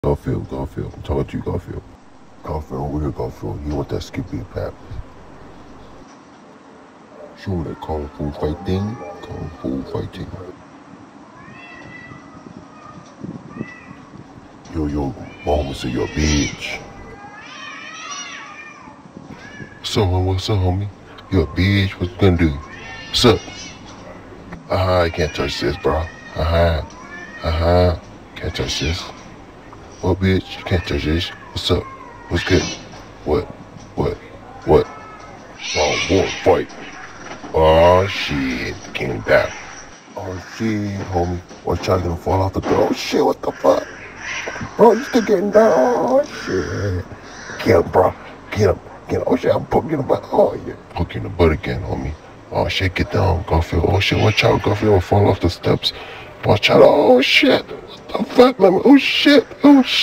Garfield. I'm talking to you, Garfield. Garfield, over here, Garfield. You want that Skippy Pap? Show me that Kung Fu fighting. Kung Fu fighting. Yo, mama said you're a bitch. What's up, homie? You're a bitch, what you gonna do? What's up? You can't touch this, bro. Can't touch this. What, bitch? You can't touch this. What's up? What's good? What? Oh, boy, fight. Oh, shit. Came back. Oh, shit, homie. Watch out, gonna fall off the door. Oh, shit, what the fuck? Bro, you still getting down? Oh, shit. Get him, bro. Get him. Oh, shit, I'm poking in the butt. Oh, yeah. Poking in the butt again, homie. Oh, shit, get down, Garfield. Oh, shit, watch out, Garfield. I'll fall off the steps. Watch out. Oh, shit. What the fuck, man? Oh, shit.